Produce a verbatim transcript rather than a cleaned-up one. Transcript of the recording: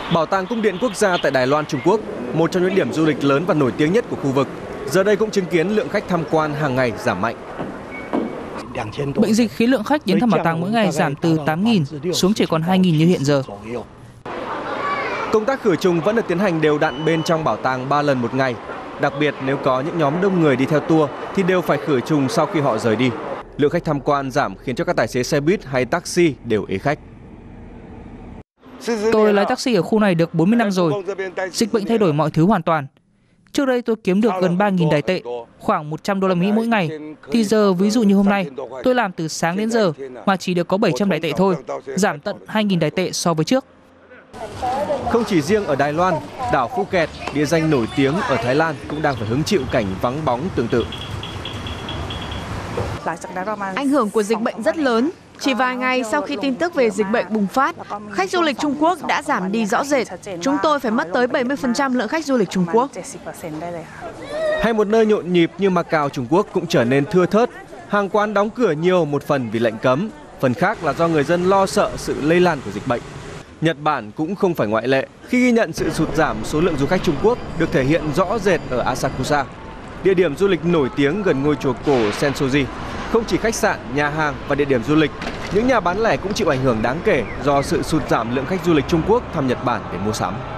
Bảo tàng Cung điện Quốc gia tại Đài Loan, Trung Quốc, một trong những điểm du lịch lớn và nổi tiếng nhất của khu vực, giờ đây cũng chứng kiến lượng khách tham quan hàng ngày giảm mạnh. Bệnh dịch khiến lượng khách đến thăm bảo tàng mỗi ngày giảm từ tám nghìn xuống chỉ còn hai nghìn như hiện giờ. Công tác khử trùng vẫn được tiến hành đều đặn bên trong bảo tàng ba lần một ngày. Đặc biệt nếu có những nhóm đông người đi theo tour thì đều phải khử trùng sau khi họ rời đi. Lượng khách tham quan giảm khiến cho các tài xế xe buýt hay taxi đều ế khách. Tôi lái taxi ở khu này được bốn mươi năm rồi. Dịch bệnh thay đổi mọi thứ hoàn toàn. Trước đây tôi kiếm được gần ba nghìn đài tệ, khoảng một trăm đô la Mỹ mỗi ngày. Thì giờ ví dụ như hôm nay, tôi làm từ sáng đến giờ mà chỉ được có bảy trăm đài tệ thôi, giảm tận hai nghìn đài tệ so với trước. Không chỉ riêng ở Đài Loan, đảo Phuket, địa danh nổi tiếng ở Thái Lan cũng đang phải hứng chịu cảnh vắng bóng tương tự. Ảnh hưởng của dịch bệnh rất lớn. Chỉ vài ngày sau khi tin tức về dịch bệnh bùng phát, khách du lịch Trung Quốc đã giảm đi rõ rệt. Chúng tôi phải mất tới bảy mươi phần trăm lượng khách du lịch Trung Quốc. Hay một nơi nhộn nhịp như Macau, Trung Quốc cũng trở nên thưa thớt. Hàng quán đóng cửa nhiều, một phần vì lệnh cấm, phần khác là do người dân lo sợ sự lây lan của dịch bệnh. Nhật Bản cũng không phải ngoại lệ khi ghi nhận sự sụt giảm số lượng du khách Trung Quốc được thể hiện rõ rệt ở Asakusa, địa điểm du lịch nổi tiếng gần ngôi chùa cổ Sensoji. Không chỉ khách sạn, nhà hàng và địa điểm du lịch, những nhà bán lẻ cũng chịu ảnh hưởng đáng kể do sự sụt giảm lượng khách du lịch Trung Quốc thăm Nhật Bản để mua sắm.